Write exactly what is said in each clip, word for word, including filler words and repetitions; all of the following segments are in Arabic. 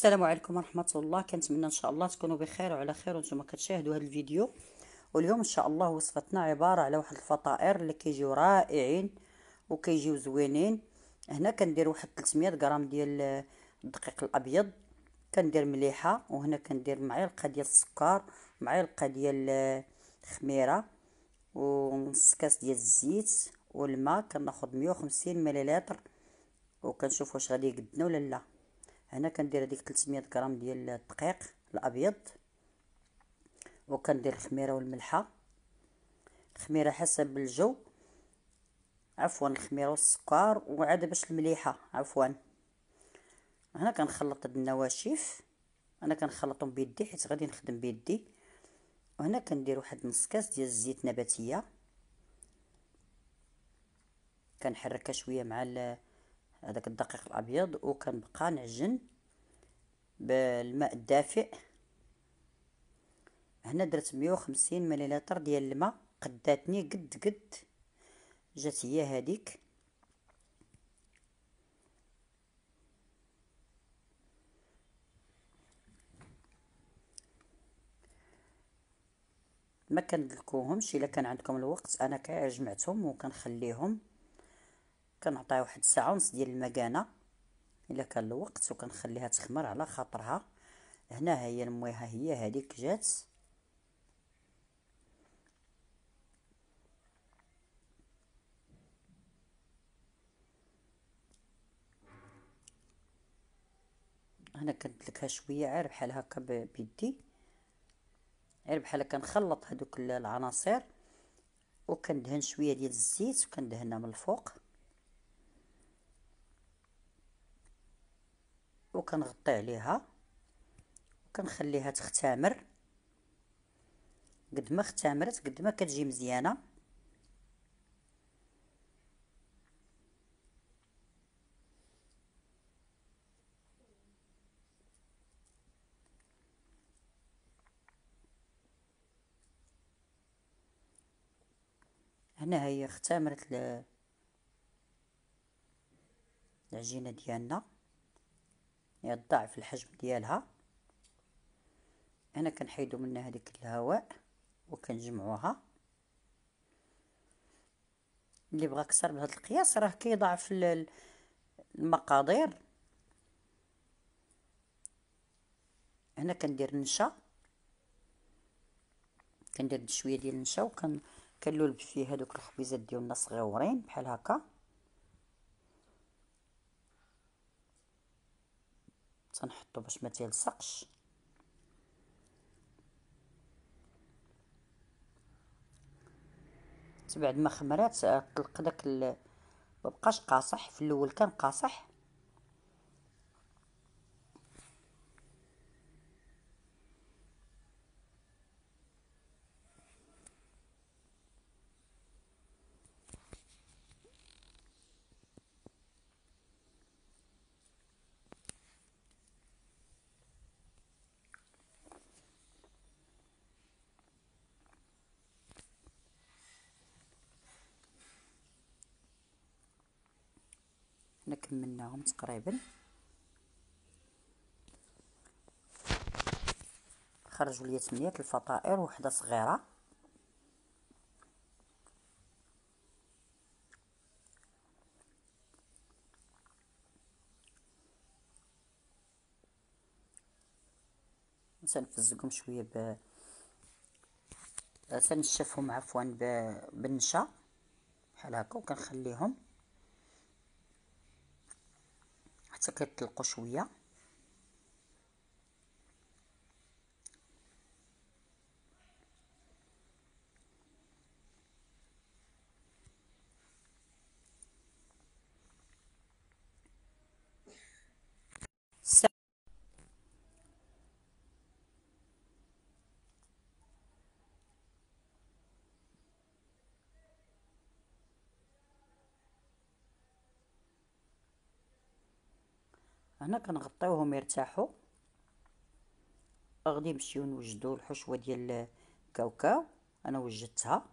السلام عليكم ورحمه الله. كنتمنى ان شاء الله تكونوا بخير وعلى خير وانتم كتشاهدوا هذا الفيديو. واليوم ان شاء الله وصفتنا عباره على واحد الفطائر اللي كيجيو رائعين وكيجيو زوينين. هنا كندير واحد ثلاثمية غرام ديال الدقيق الابيض، كندير مليحه، وهنا كندير معلقه ديال السكر، معلقه ديال الخميره، ونص كاس ديال الزيت والماء. كناخذ مية وخمسين مليلتر وكنشوف واش غادي يقدنا ولا لا. هنا كندير هذيك ثلاثمية غرام ديال الدقيق الابيض، وكندير الخميره والملحه، الخميره حسب الجو، عفوا الخميره والسكر، وعاد باش المليحه عفوا. هنا كنخلط هاد النواشف، انا كنخلطهم بيدي حيت غادي نخدم بيدي. وهنا كندير واحد نص كاس ديال الزيت نباتيه، كنحركها شويه مع هذاك الدقيق الابيض، وكنبقى نعجن بالماء الدافئ. هنا درت مية وخمسين مليلتر ديال الماء، قداتني قد قد جات هي هذيك. ما كندلكوهمش الا كان عندكم الوقت، انا كاع جمعتهم وكنخليهم، كنعطيها واحد ساعه ونص ديال المكانه الا كان الوقت، وكنخليها تخمر على خاطرها. هنا هي المويها هي هذيك جات. هنا كندلكها شويه عير بحال هكا بيدي، عير بحال كنخلط هذوك العناصر، وكندهن شويه ديال الزيت وكندهنها من الفوق، وكنغطي عليها وكنخليها تختمر. قد ما اختمرت قد ما كتجي مزيانه. هنا هي اختمرت العجينه ديالنا، هي ضعف الحجم ديالها. هنا كنحيدو منها هذيك الهواء وكنجمعوها. اللي بغى اكثر بهذا القياس راه كيضاعف المقادير. هنا كندير النشا، كندير شويه ديال النشا، وكن كنلولب فيه هذوك الخبيزات ديالنا صغيورين بحال هكا، تنحطو باش ما تلصقش. بعد ما خمرات طلق داك ال... مبقاش قاصح. في الاول كان قاصح. هنا كملناهم تقريبا. خرجوا لي ثمانية الفطائر وحده صغيره. تنفزقهم شويه ب تنشفهم عفوا ب... بالنشا بحال هكا، وكنخليهم حتى كيطلقوا شويه. هنا كنغطيوهم يرتاحوا. غادي نمشيو نوجدوا الحشوه ديال الكاوكاو. انا وجدتها،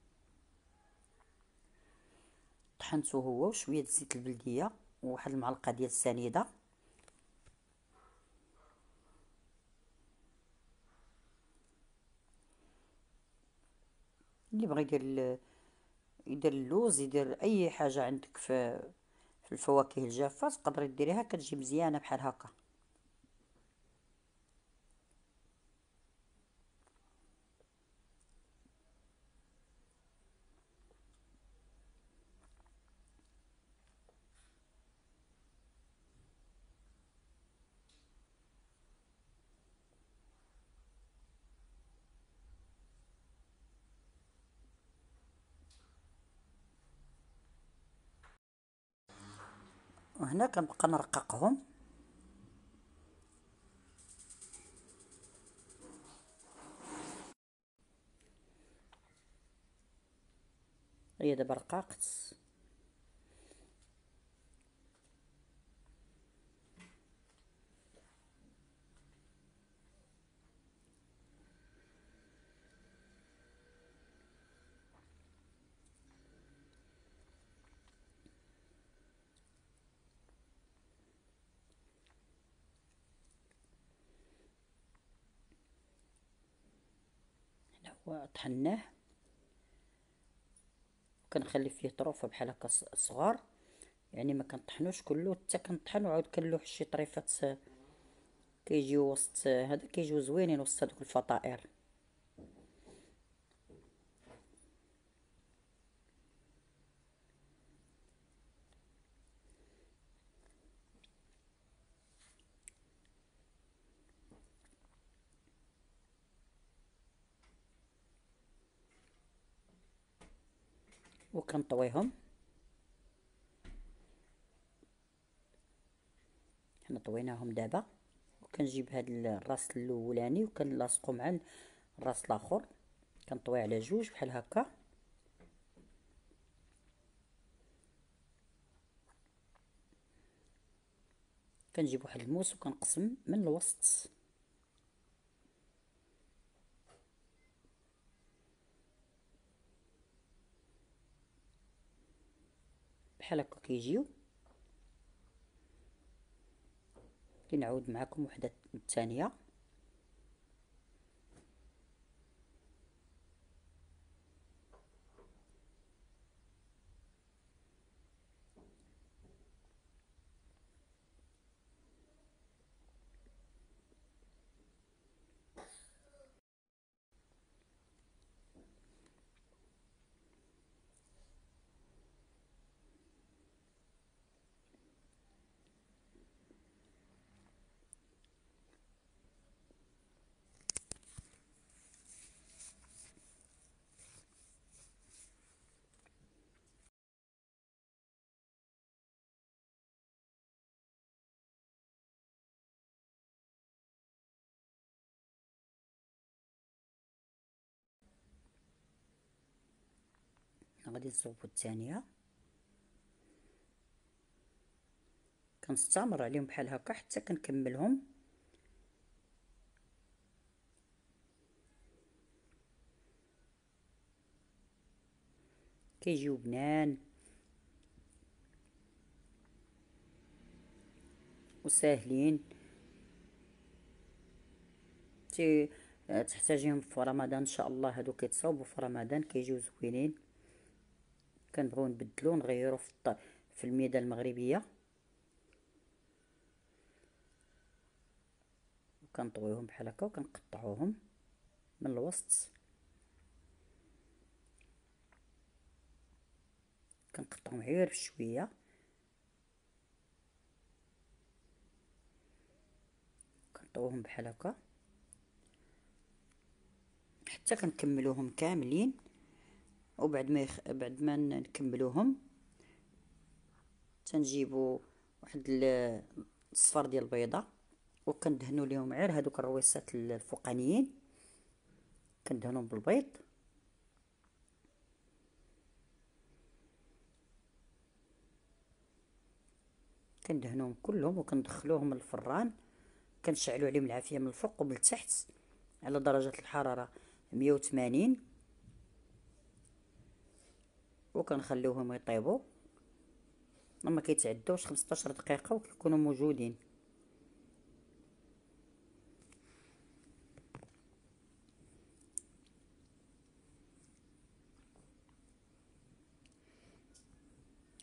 طحنته هو وشويه زيت البلديه وواحد المعلقه ديال السنيده. اللي بغى يدير يدير اللوز، يدير اي حاجه عندك في في الفواكه الجافه تقدري ديريها، كتجي مزيانه بحال هكا. وهنا كنبقى نرققهم. هي دابا رقاقت. هنا هو طحناه، كنخلي فيه طروفه بحال هكا صغار، يعني ما كنطحنوش كله حتى كنطحن وعاود كنلوح شي طريفات كيجيو وسط هذا، كيجيو زوينين وسط هذوك الفطائر. وكنطويهم. حنا طويناهم دابا، وكنجيب هاد الراس الاولاني وكنلاصقو مع الراس الاخر، كنطوي على جوج بحال هكا. كنجيب واحد الموس وكنقسم من الوسط بحال هكا كيجيو. كنعاود معكم وحده الثانيه. غادي نصوبو الثانيه، كنستمر عليهم بحال هكا حتى كنكملهم. كيجيو بنان وساهلين. تي تحتاجيهم في رمضان ان شاء الله، هادو كيتصاوبوا في رمضان كيجيو زوينين. كنبغيو نبدلو نغيرو في الط... في الميده المغربيه. وكنطويوهم بحال هكا وكنقطعوهم من الوسط، كنقطعهم غير بشويه. كنطويوهم بحال هكا حتى كنكملوهم كاملين. وبعد ما يخ... بعد ما نكملوهم تنجيبو واحد الصفار ديال البيضه، وكندهنوا ليهم غير هذوك الرويصات الفوقانيين، كندهنهم بالبيض. كندهنوهم كلهم وكندخلوهم للفران، كنشعلوا عليهم العافيه من الفوق ومن التحت على درجه الحراره مية وثمانين، وكنخليوهم يطيبوا. ما كيتعدوش خمسطاش دقيقه وكيكونوا موجودين.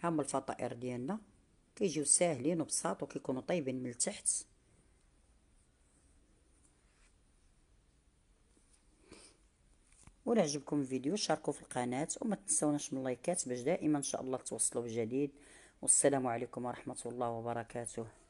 هما الفطائر ديالنا كيجيو ساهلين وبساط وكيكونوا طيبين من التحت. ولا عجبكم الفيديو شاركوا في القناة وما تنسوناش من اللايكات باش دائما ان شاء الله توصلوا بجديد. والسلام عليكم ورحمة الله وبركاته.